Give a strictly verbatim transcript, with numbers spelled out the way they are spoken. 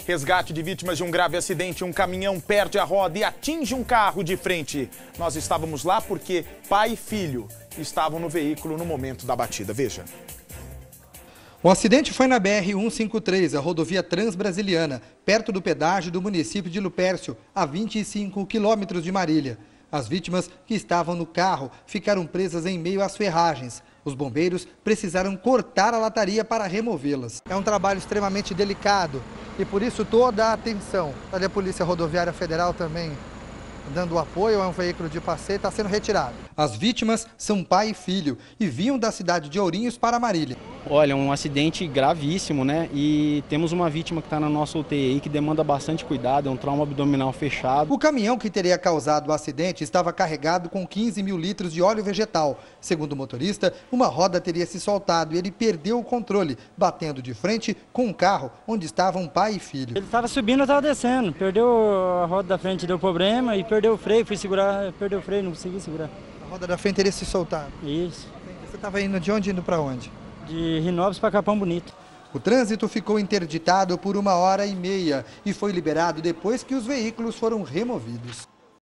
Resgate de vítimas de um grave acidente. Um caminhão perde a roda e atinge um carro de frente. Nós estávamos lá porque pai e filho estavam no veículo no momento da batida. Veja. O acidente foi na B R cento e cinquenta e três, a rodovia Transbrasiliana, perto do pedágio do município de Lupércio, a vinte e cinco quilômetros de Marília. As vítimas que estavam no carro ficaram presas em meio às ferragens. Os bombeiros precisaram cortar a lataria para removê-las. É um trabalho extremamente delicado e por isso toda a atenção. Ali a Polícia Rodoviária Federal também dando apoio a um veículo de passeio, está sendo retirado. As vítimas são pai e filho e vinham da cidade de Ourinhos para Marília. Olha, um acidente gravíssimo, né? E temos uma vítima que está na nossa U T I que demanda bastante cuidado, é um trauma abdominal fechado. O caminhão que teria causado o acidente estava carregado com quinze mil litros de óleo vegetal. Segundo o motorista, uma roda teria se soltado e ele perdeu o controle, batendo de frente com um carro onde estavam pai e filho. Ele estava subindo, eu estava descendo, perdeu a roda da frente, deu problema e perdeu o freio, fui segurar, perdeu o freio, não consegui segurar. A roda da frente teria se soltado? Isso. Você estava indo de onde, indo para onde? De Rinópolis para Capão Bonito. O trânsito ficou interditado por uma hora e meia e foi liberado depois que os veículos foram removidos.